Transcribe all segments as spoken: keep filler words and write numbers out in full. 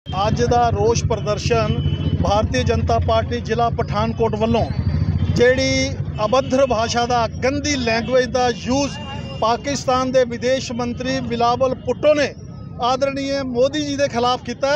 ਅੱਜ ਦਾ ਰੋਸ ਪ੍ਰਦਰਸ਼ਨ ਭਾਰਤੀ ਜਨਤਾ ਪਾਰਟੀ ਜ਼ਿਲ੍ਹਾ ਪਠਾਨਕੋਟ ਵੱਲੋਂ ਜਿਹੜੀ ਅਭਦਰ ਭਾਸ਼ਾ ਦਾ ਗੰਦੀ ਲੈਂਗੁਏਜ ਦਾ ਯੂਜ਼ ਪਾਕਿਸਤਾਨ ਦੇ ਵਿਦੇਸ਼ ਮੰਤਰੀ ਬਿਲਾਵਲ ਭੁੱਟੋ ਨੇ ਆਦਰਣੀय ਮੋਦੀ ਜੀ ਦੇ ਖਿਲਾਫ ਕੀਤਾ,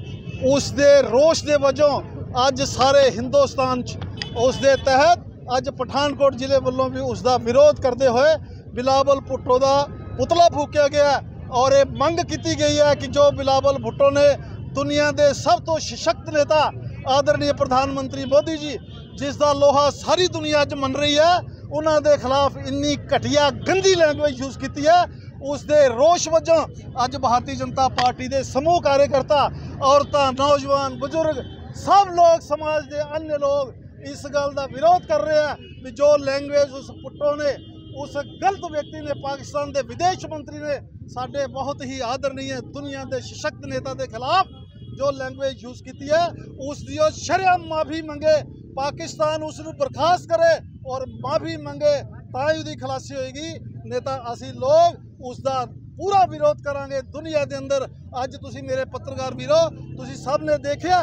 ਉਸ ਦੇ ਰੋਸ ਦੇ ਵਜੋਂ ਅੱਜ ਸਾਰੇ ਹਿੰਦੁਸਤਾਨ 'ਚ ਉਸ ਦੇ ਤਹਿਤ ਅੱਜ ਪਠਾਨਕੋਟ ਜ਼ਿਲ੍ਹੇ ਵੱਲੋਂ ਵੀ ਉਸ ਦਾ ਵਿਰੋਧ ਕਰਦੇ ਹੋਏ ਬਿਲਾਵਲ ਭੁੱਟੋ ਦਾ ਪੁਤਲਾ ਫੂਕਿਆ ਗਿਆ और ये मंग की गई है कि जो बिलावल भुट्टो ने दुनिया के सब तो सशक्त नेता आदरणीय प्रधानमंत्री मोदी जी जिसका लोहा सारी दुनिया च मन रही है, उन्होंने खिलाफ इन्नी घटिया गंदी लैंग्वेज यूज़ की है। उस दे रोष वजों अज भारतीय जनता पार्टी के समूह कार्यकर्ता औरतां नौजवान बुजुर्ग सब लोग समाज के अन्य लोग इस गल का विरोध कर रहे हैं कि जो लैंग्वेज उस भुट्टो ने उस गलत व्यक्ति ने पाकिस्तान के विदेश मंत्री ने साढ़े बहुत ही आदरणीय दुनिया के सशक्त नेता के खिलाफ जो लैंग्वेज यूज़ की है उसकी शरेआम माफ़ी मंगे, पाकिस्तान उसनूं बर्खास्त करे और माफ़ी मंगे तां ही खलासी होएगी। नेता असी लोग उसका पूरा विरोध करांगे दुनिया के अंदर। अज तुसी मेरे पत्रकार वीरो तुसी सब ने देखा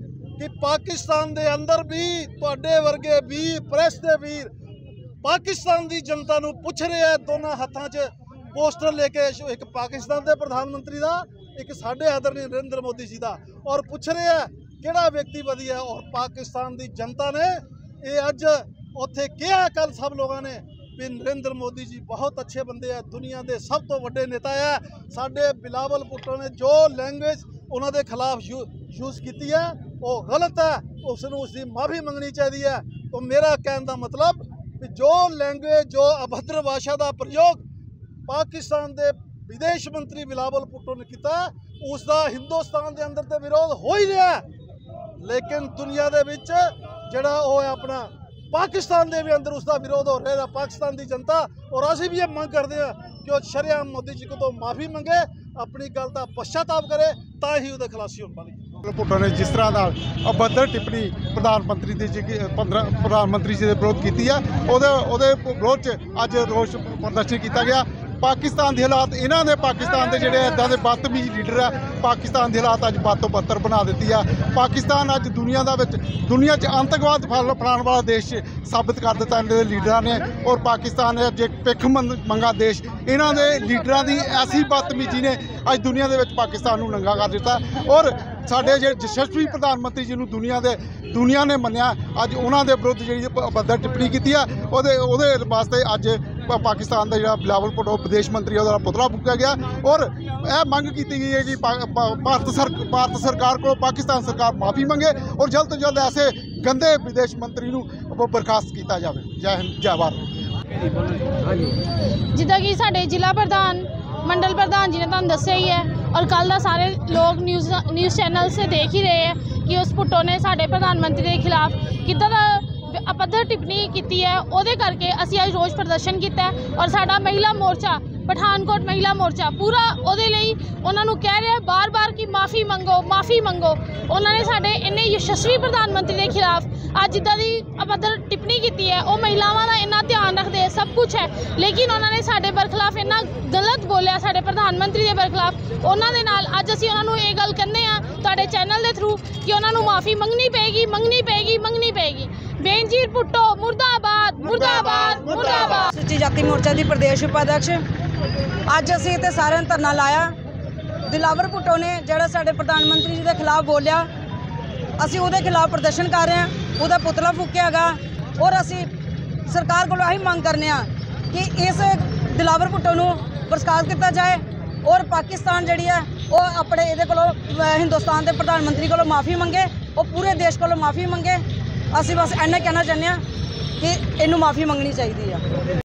कि पाकिस्तान के अंदर भी तुहाडे वर्गे वीर प्रेस के वीर पाकिस्तान की जनता नूं पुछ रहे हैं दोनों हाथों च पोस्टर लेके, एक पाकिस्तान के प्रधानमंत्री का एक साढ़े आदरणीय नरेंद्र मोदी जी का, और पूछ रहे हैं किहड़ा व्यक्ति वधिया। और पाकिस्तान की जनता ने ये अज उत्थे कहा कल सब लोगों ने भी नरेंद्र मोदी जी बहुत अच्छे बंदे हैं, दुनिया के सब तो वड्डे नेता है। साढ़े बिलावल भुट्टो ने जो लैंग्वेज उन्होंने खिलाफ यू यूज़ की है वो गलत है, उसनूं उसकी माफ़ी मंगनी चाहिए है। तो मेरा कहने का मतलब जो लैंग्वेज जो अभद्र भाषा का प्रयोग पाकिस्तान के विदेश मंत्री बिलावल भुट्टो ने किया उसका हिंदुस्तान के अंदर तो विरोध हो ही रहा है, लेकिन दुनिया के विच जिहड़ा वो है अपना पाकिस्तान के भी अंदर उसका विरोध हो रहा है। पाकिस्तान की जनता और असीं भी ये मंग करते हैं कि वो शरेआम मोदी जी को तो माफ़ी मंगे, अपनी गल का पश्चाताप करे तां ही उहदे खलासी होण वाली। भुट्टो ने जिस तरह का अभद्र टिप्पणी प्रधानमंत्री जी प्रधानमंत्री जी के विरोध की है उहदे विरोध च अज रोष प्रदर्शन किया गया। पाकिस्तान के हालात इन्होंने पाकिस्तान के जोड़े इदा के बदतमीज लीडर है पाकिस्तान के हालात अज बद तो बदतर बना दी है। पाकिस्तान अज दुनिया का दुनिया च आतंकवाद फैलाने वाला देश साबित कर दिता इन्होंने लीडर ने, और पाकिस्तान अज एक भिख मंगा देश इन्होंने लीडर की ऐसी बदतमीजी ने अज दुनिया के पाकिस्तान को नंगा कर दिता। और साढ़े जो यशस्वी प्रधानमंत्री जी दुनिया के दुनिया ने मनिया अज उन्होंने विरुद्ध जी अभद्र टिप्पणी की है वो वास्ते अज पाकिस्तान का जो बिलावल भुट्टो विदेश मंत्री है पुतला फूकिया गया। और यह मंग की गई है कि भारत सर भारत सरकार को पाकिस्तान सरकार माफ़ी मंगे और जल्द तो जल्द ऐसे गंदे विदेश मंत्री को बर्खास्त किया जाए। जय हिंद जय भारत। जिदा कि साढ़े जिला प्रधान मंडल प्रधान जी ने तुहानूं दस्सिया ही है और कल का सारे लोग न्यूज़ न्यूज़ चैनल से देख ही रहे हैं कि उस भुट्टो ने साढ़े प्रधानमंत्री के खिलाफ कितना अभद्र टिप्पणी की है, उहदे करके असीं अज रोष प्रदर्शन किया है। और साडा महिला मोर्चा पठानकोट महिला मोर्चा पूरा उहदे लई उन्हां नूं कह रहा है बार बार कि माफ़ी मंगो माफ़ी मंगो। उन्होंने साडे इन्ने यशस्वी प्रधानमंत्री के खिलाफ अज जिद्दां दी अभद्र टिप्पणी की है वो महिलावां दा इन्ना ध्यान रखते सब कुछ है, लेकिन उन्होंने साडे बरखिलाफ इन्ना गलत बोलिया साडे प्रधानमंत्री के बरखिलाफ। उन्हां दे नाल अज असीं उन्हां नूं इह गल कहंदे आ तुहाडे चैनल के थ्रू कि उन्हां नूं माफ़ी मंगनी पेगी मंगनी पेगी मंगनी पेगी। बेनजीर भुट्टो मुर्दाबाद मुर्दाबाद मुर्दाबाद। सुची जाति मोर्चा की प्रदेश उपाध्यक्ष अज असीं इत्थे सारिआं ने धरना लाया। बिलावल भुट्टो ने जिहड़ा साडे प्रधानमंत्री जी के खिलाफ बोलिया असीं उहदे खिलाफ प्रदर्शन कर रहे हैं, उहदा पुतला फूकिया गा। और असीं सरकार कोलों यही मंग करने कि इस बिलावल भुट्टो नूं बर्खास्त किया जाए और पाकिस्तान जिहड़ी है वो अपने इहदे कोलों हिंदुस्तान के प्रधानमंत्री कोलों माफ़ी मंगे और पूरे देश कोलों माफ़ी मंगे। असीं बस इन्ना कहना चाहते हैं कि इनू माफ़ी मंगनी चाहिए है।